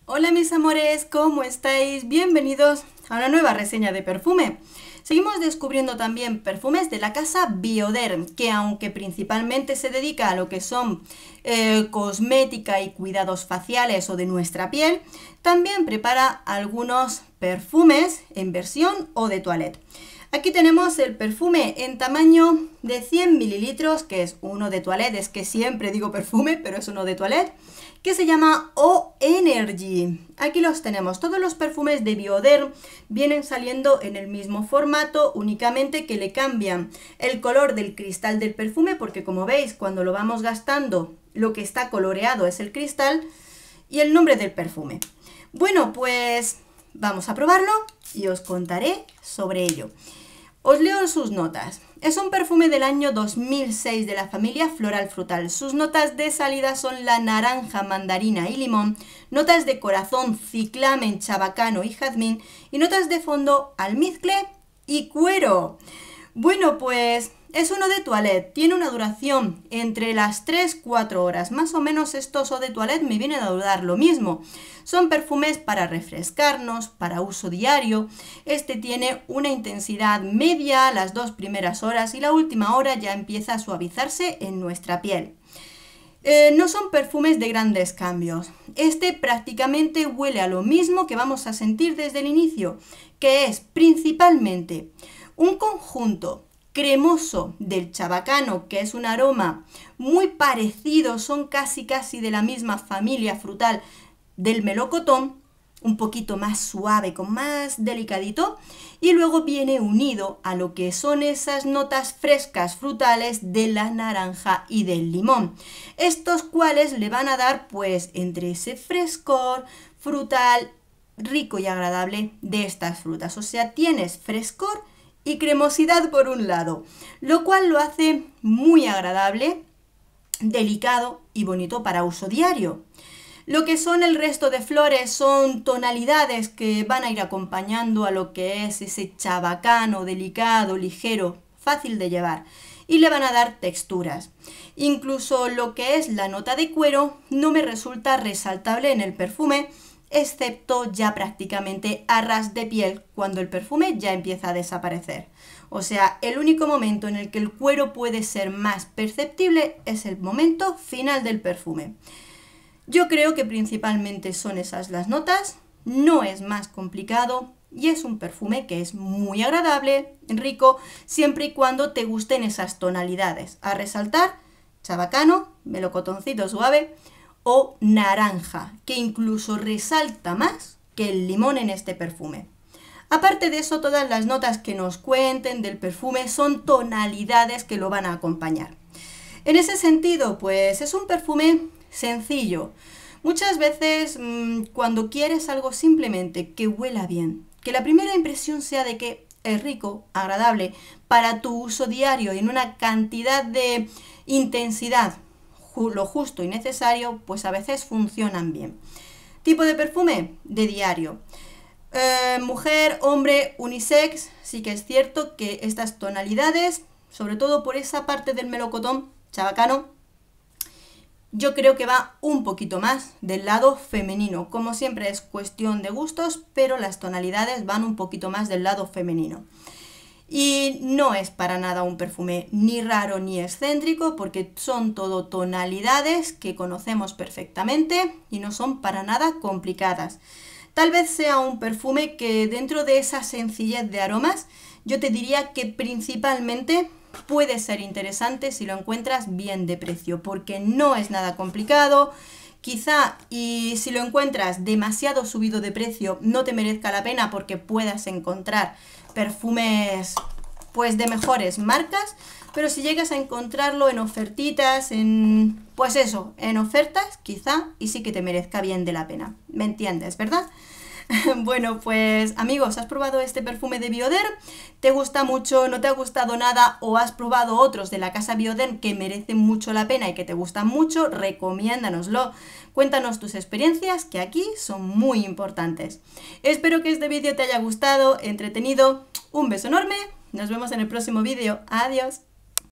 Hola mis amores, ¿cómo estáis? Bienvenidos a una nueva reseña de perfume. Seguimos descubriendo también perfumes de la casa Bioderm, que aunque principalmente se dedica a lo que son cosmética y cuidados faciales o de nuestra piel, también prepara algunos perfumes en versión eau de toilette. Aquí tenemos el perfume en tamaño de 100 mililitros, que es uno de toilette, es que siempre digo perfume, pero es uno de toilette, que se llama O Energy. Aquí los tenemos, todos los perfumes de Bioderm vienen saliendo en el mismo formato, únicamente que le cambian el color del cristal del perfume, porque como veis, cuando lo vamos gastando, lo que está coloreado es el cristal y el nombre del perfume. Bueno, pues vamos a probarlo y os contaré sobre ello. Os leo sus notas. Es un perfume del año 2006 de la familia Floral Frutal. Sus notas de salida son la naranja, mandarina y limón, notas de corazón, ciclamen, chabacano y jazmín y notas de fondo almizcle y cuero. Bueno, pues es uno de toilette, tiene una duración entre las 3-4 horas, más o menos estos eau de toilette me vienen a durar lo mismo. Son perfumes para refrescarnos, para uso diario. Este tiene una intensidad media las 2 primeras horas y la última hora ya empieza a suavizarse en nuestra piel. No son perfumes de grandes cambios. Este prácticamente huele a lo mismo que vamos a sentir desde el inicio, que es principalmente un conjunto cremoso del chabacano, que es un aroma muy parecido, son casi de la misma familia frutal del melocotón, un poquito más suave, con más delicadito, y luego viene unido a lo que son esas notas frescas frutales de la naranja y del limón, estos cuales le van a dar pues entre ese frescor frutal rico y agradable de estas frutas, o sea, tienes frescor y cremosidad por un lado, lo cual lo hace muy agradable, delicado y bonito para uso diario. Lo que son el resto de flores son tonalidades que van a ir acompañando a lo que es ese chabacano delicado, ligero, fácil de llevar y le van a dar texturas. Incluso lo que es la nota de cuero no me resulta resaltable en el perfume, excepto ya prácticamente a ras de piel cuando el perfume ya empieza a desaparecer. O sea, el único momento en el que el cuero puede ser más perceptible es el momento final del perfume. Yo creo que principalmente son esas las notas, no es más complicado y es un perfume que es muy agradable, rico, siempre y cuando te gusten esas tonalidades. A resaltar, chabacano, melocotoncito suave o naranja, que incluso resalta más que el limón en este perfume. Aparte de eso, todas las notas que nos cuenten del perfume son tonalidades que lo van a acompañar. En ese sentido, pues es un perfume sencillo. Muchas veces cuando quieres algo simplemente que huela bien, que la primera impresión sea de que es rico, agradable, para tu uso diario y en una cantidad de intensidad lo justo y necesario, pues a veces funcionan bien. Tipo de perfume de diario. Mujer, hombre, unisex, sí que es cierto que estas tonalidades, sobre todo por esa parte del melocotón, chabacano, yo creo que va un poquito más del lado femenino. Como siempre es cuestión de gustos, pero las tonalidades van un poquito más del lado femenino. Y no es para nada un perfume ni raro ni excéntrico, porque son todo tonalidades que conocemos perfectamente y no son para nada complicadas. Tal vez sea un perfume que dentro de esa sencillez de aromas, yo te diría que principalmente puede ser interesante si lo encuentras bien de precio, porque no es nada complicado. Quizá, y si lo encuentras demasiado subido de precio, no te merezca la pena porque puedas encontrar perfumes pues de mejores marcas, pero si llegas a encontrarlo en ofertitas, pues eso, en ofertas, quizá, y sí que te merezca bien de la pena. ¿Me entiendes, verdad? Bueno, pues amigos, ¿has probado este perfume de Bioderm? ¿Te gusta mucho, no te ha gustado nada o has probado otros de la casa Bioderm que merecen mucho la pena y que te gustan mucho? Recomiéndanoslo. Cuéntanos tus experiencias, que aquí son muy importantes. Espero que este vídeo te haya gustado, entretenido. Un beso enorme. Nos vemos en el próximo vídeo. Adiós.